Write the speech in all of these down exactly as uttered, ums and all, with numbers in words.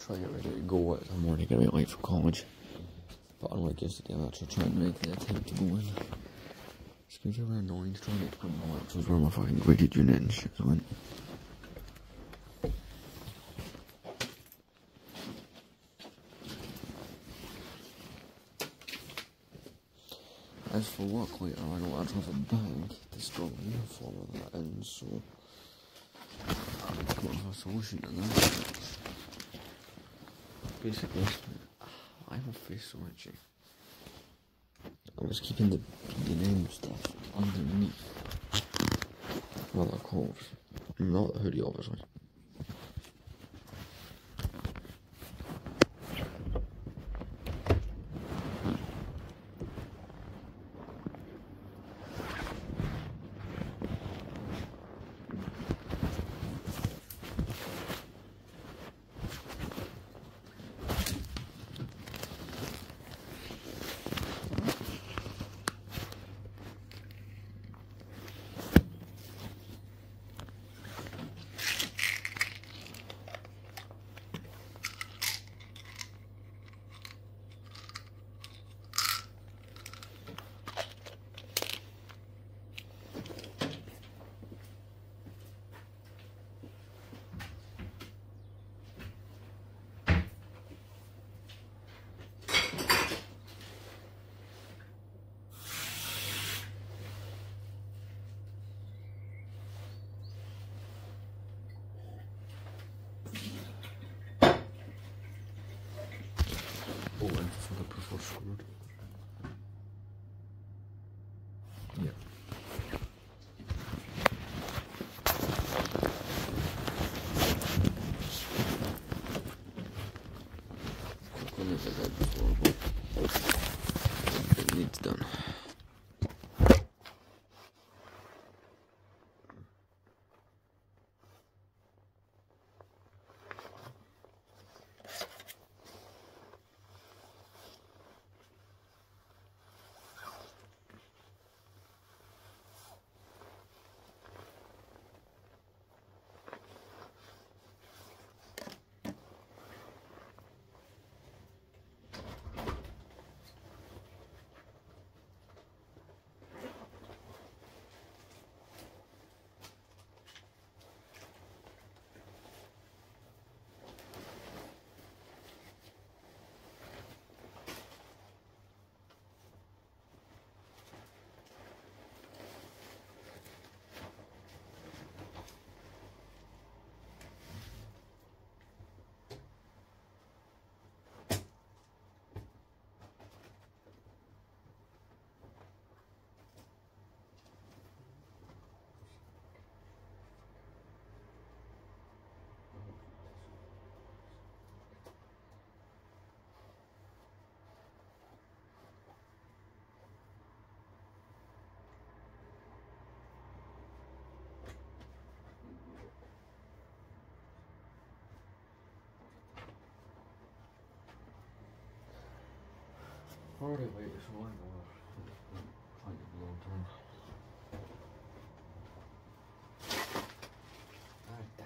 try to get ready to go out in the morning, get a bit late for college. But unlike yesterday, I'm actually trying to make the attempt to go in. It's been very annoying to try and get to my lectures where my fucking graded unit and shit went. As for work later, I know I have a bank to struggle to follow that in, so I need to come up with a solution to that. Basically, I have a face so itchy. I was keeping the, the name stuff underneath. What they're called. Not the hoodie, obviously. Oh, and for the preferred screwed. Yeah. Quick one is I got before, but it needs done. Already wait, so I know trying to be long term. God damn.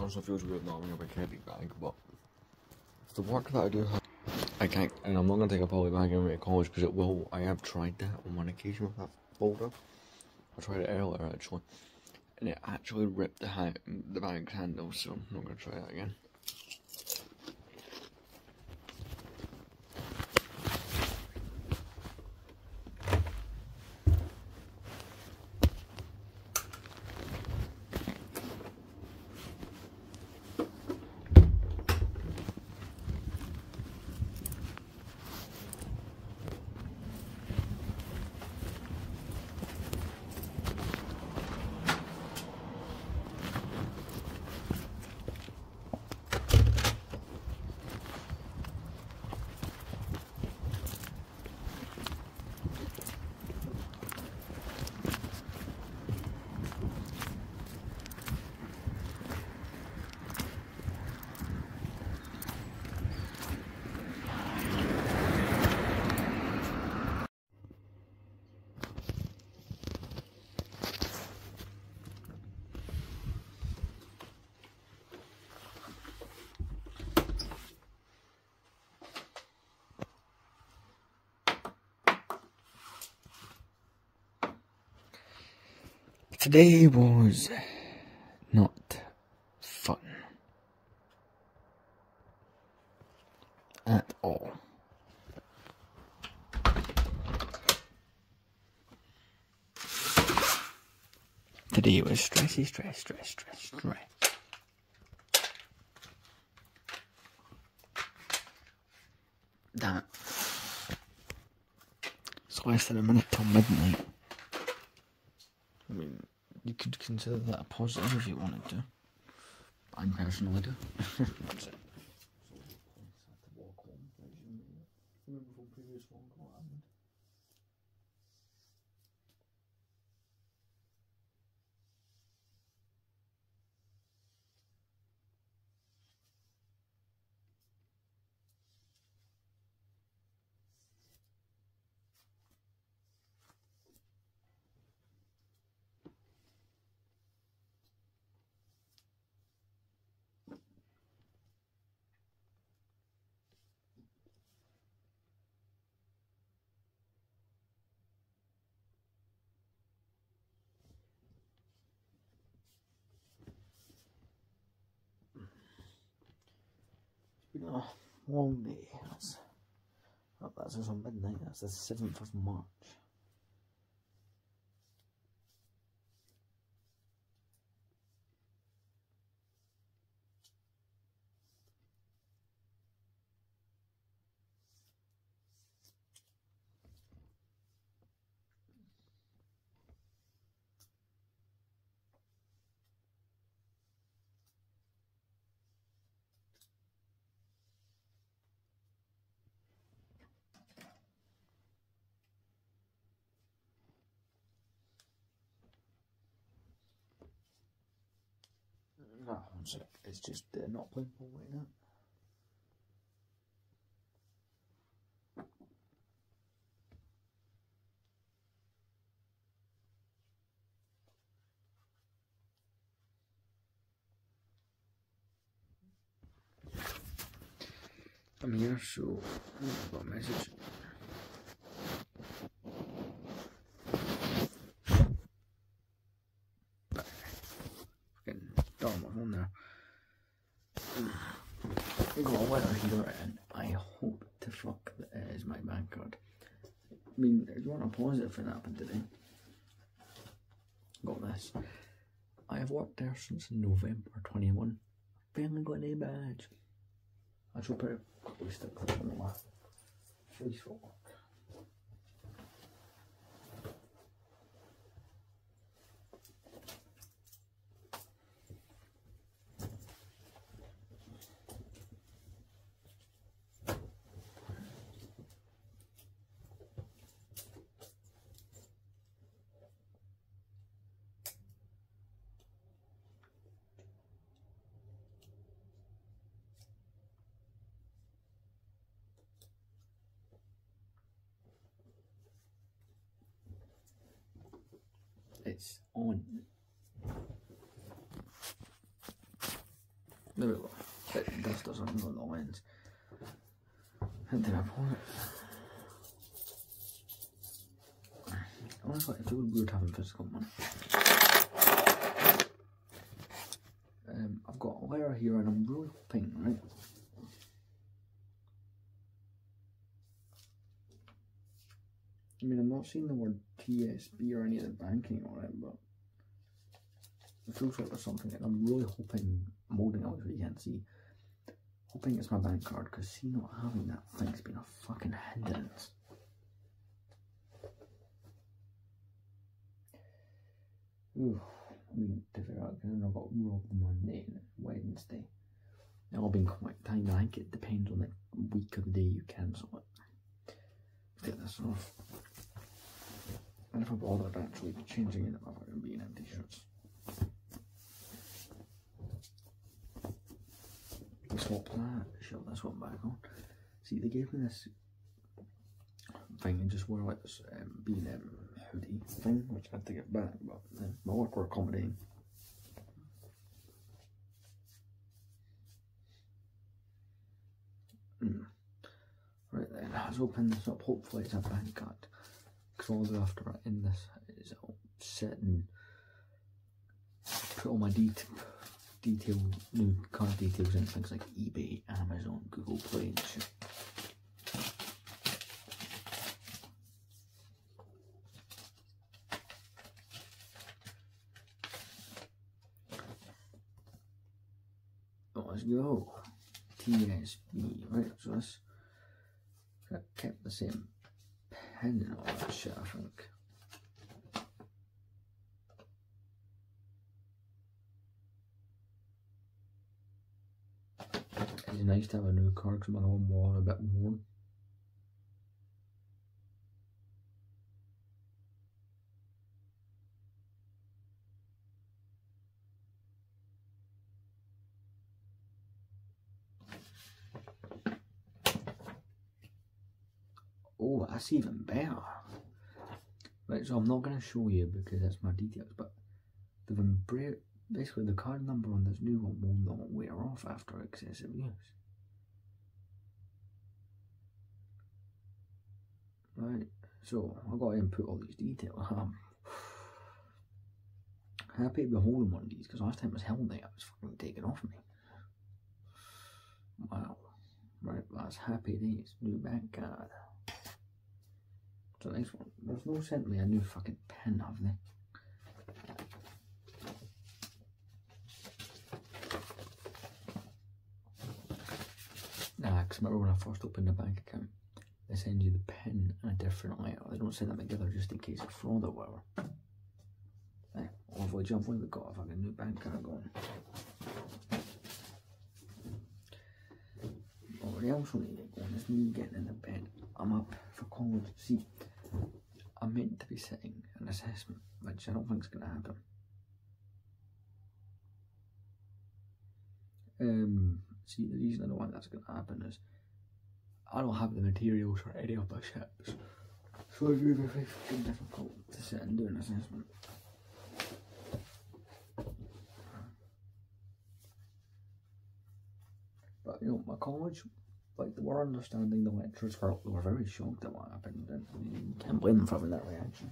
also feels weird not having a big heavy bag, but the work that I do have, I can't, and I'm not going to take a poly bag in to college because it will. I have tried that on one occasion with that folder. I tried it earlier actually, and it actually ripped the, ha the bag handle, so I'm not going to try that again. Today was not fun at all. Today was stressy, stress, stress, stress, stress. Damn it. It's less than a minute till midnight. I mean, you could consider that a positive if you wanted to. I personally do. That's it. It's been a long day. That's, oh, that's also midnight. That's the seventh of March. No, one sec. It's just uh, not playing ball right now. I'm here, so I've got a message. Fucking darn my phone there. I got a letter here, and I hope to fuck that it is my bank card. I mean, if you want a positive for that happened today, got this. I have worked there since November twenty-one. Barely got any badge. I should put a quickly stick on my face for work. It's on. There we go. It, this doesn't go in the lens. Into my bonnet. Honestly, I feel weird having physical money. Um, I've got a letter here and I'm really hoping, right? I mean, I'm not seeing the word T S B or any of the banking on it, but it feels like there's something, and I'm really hoping, I'm holding out so you can't see, hoping it's my bank card, because see, not having that thing's been a fucking hindrance. Ooh, I mean, to figure out, because I got robbed Monday and Wednesday. They've all been quite tight. I think it depends on the week of the day you cancel it. Let's get this off. I never bothered actually changing it about it being in t-shirts. Swap that, shove this one back on. See, they gave me this thing and just wear like this um, B and M hoodie thing, which I had to get back, but uh, my work were accommodating. Mm. Right then, let's open this up. Hopefully it's a bank card. Because all I'll do after I end this is I'll sit and put all my det detail, new card details in things like eBay, Amazon, Google Play and shit. Let's go. T S B, right? So this kept the same pen and all that shit, I think. It's nice to have a new card because my other one was a bit worn. Oh, that's even better. Right, so I'm not going to show you because that's my details, but the vibrate, basically the card number on this new one will not wear off after excessive use. Right, so I've got to input all these details. I'm happy to be holding one of these because last time it was held there, it was fucking taken off me. Wow. Right, that's happy days. New bank card. So next one. There's no sent me a new fucking pen, have they? Nah, because I remember when I first opened a bank account, they send you the pen and a different letter. They don't send them together just in case it's fraud or whatever. Right, hopefully, hopefully we've got a fucking new bank card going. What else we need to go on is me getting in the bed. I'm up for college. See, I'm meant to be sitting an assessment, which I don't think is going to happen. Um, see, the reason I don't think that's going to happen is I don't have the materials for any of my ships, so it's really very fucking difficult to sit and do an assessment. But you know, my college, like, they were understanding, the lecturers were, they were very shocked at what happened, and you can't blame them for having that reaction.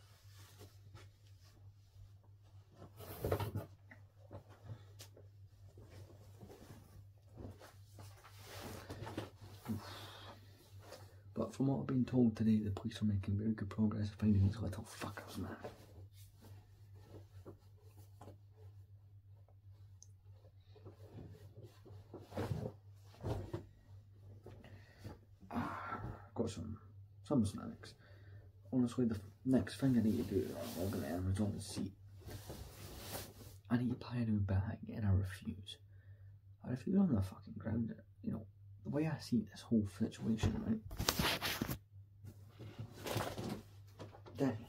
But from what I've been told today, the police are making very good progress finding these little fuckers, man. Got some some snacks. Honestly, the next thing I need to do, I'm looking at Amazon to see. I need to buy a new bag and I refuse. I refuse on the fucking ground. You know, the way I see this whole situation, right? Dang.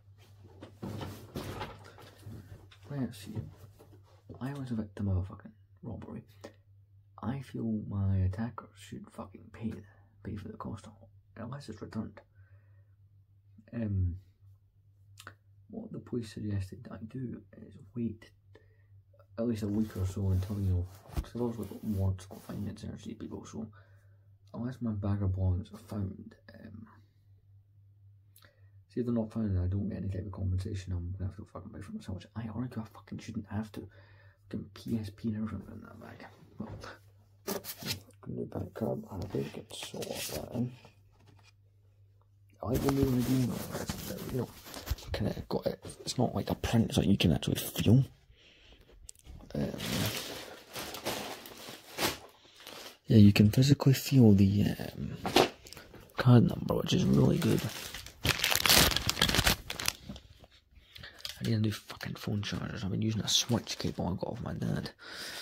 Let's see. I was a victim of a fucking robbery. I feel my attackers should fucking pay pay for the cost of it, unless it's returned. Um, what the police suggested I do is wait at least a week or so until, you know, because I've also got warts confinements and energy people, so unless my bag of bonds are found, um, see if they're not found and I don't get any type of compensation, I'm gonna have to fucking buy for myself, which I argue I fucking shouldn't have to. Fucking P S P and everything in that bag. Well, new bank card, I did get sort that in. I like the new redeem, you know, kind of got it. It's not like a print, it's like you can actually feel. Um, yeah, you can physically feel the um, card number, which is really good. I need a new fucking phone chargers. I've been using a switch cable I got off my dad.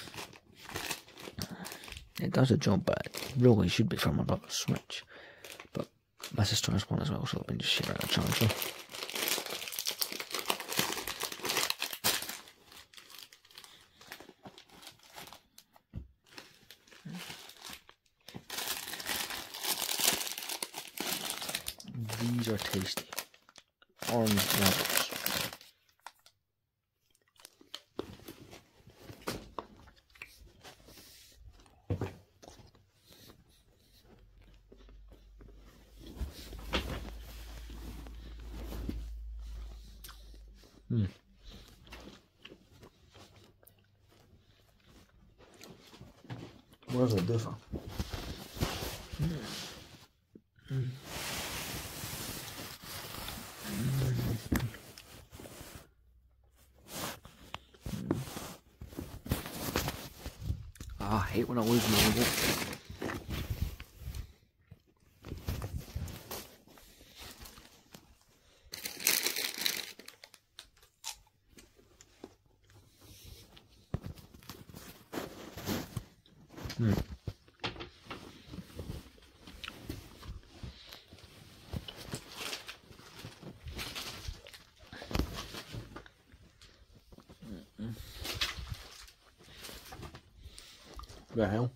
It does a job, but it really should be from my brother's switch. But my sister has one as well, so I've been just sharing a charger. These are tasty. Orange rabbits. Hmm. What does it differ? Mm. Mm. Ah, I hate when I lose my logo. Hmm. The hell?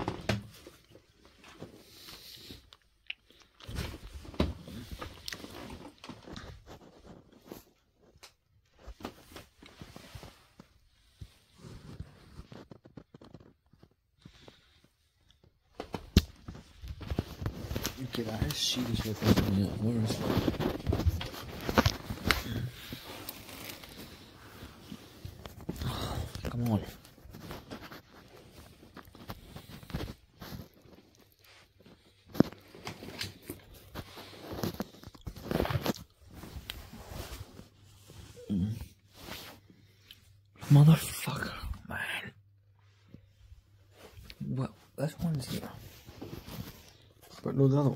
Okay, that is seriously pissing me off. Where is it? Come on. Mm. Motherfucker, man. Well, this one's here. But no, the other one.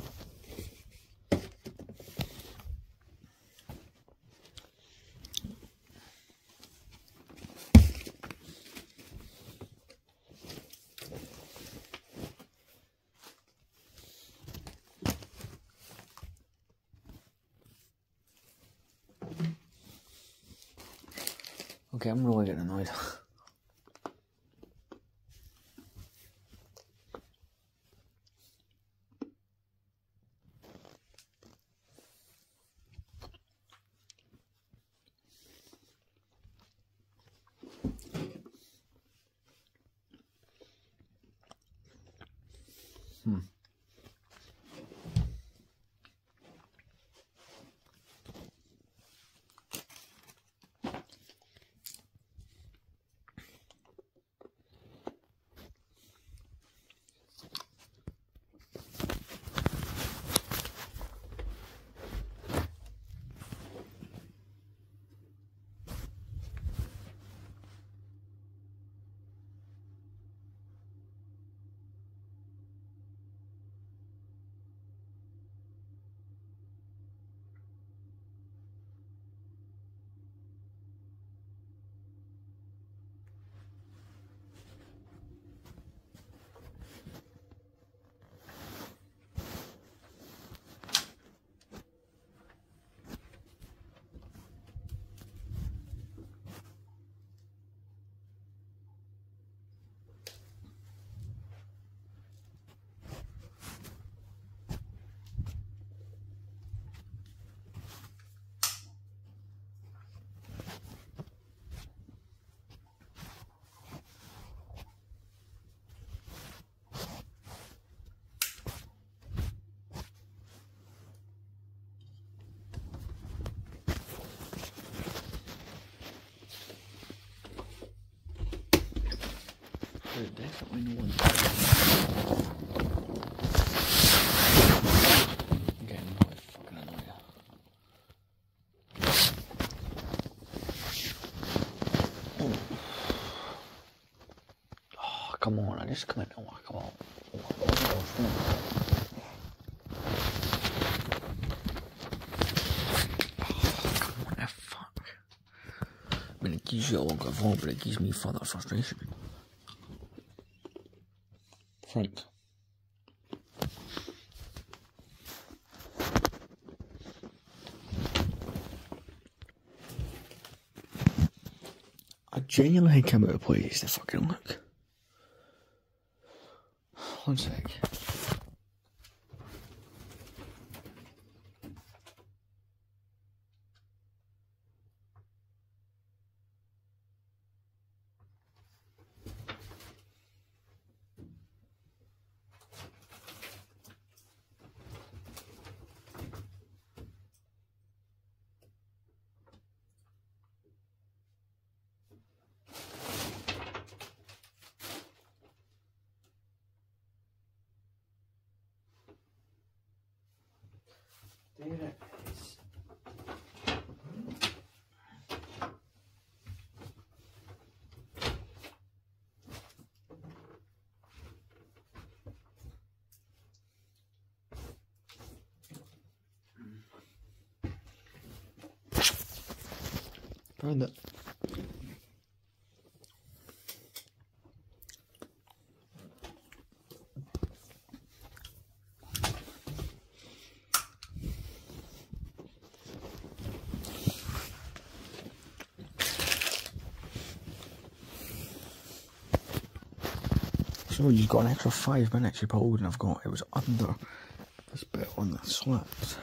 Okay, I'm really getting annoyed. Hmm. definitely no one. I'm getting really fucking annoyed. Oh. Oh, come on, I just come in. Oh, come on. Oh, oh, oh, I mean, it gives you a longer phone, but it gives me further frustration. Frank. I genuinely came out of place to fucking look. One sec. There it is. Found it. So you've got an extra five minutes you probably wouldn't have got. It was under this bit on the slats.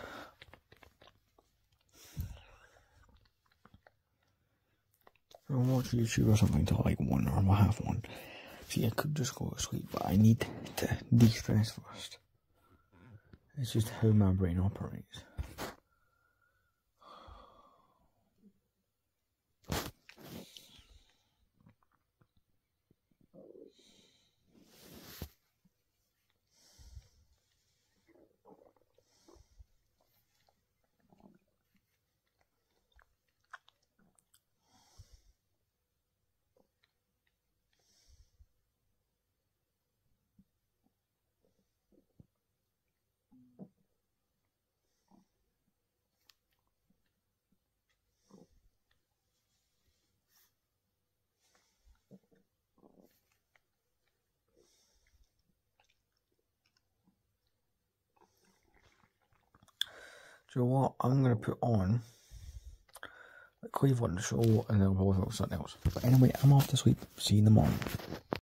I'll watch YouTube or something till like one or half one. See, I could just go to sleep, but I need to de-stress first. It's just how my brain operates. Do you know what? I'm going to put on the Cleveland show and then we'll talk about something else. But anyway, I'm off to sleep. See you in the morning.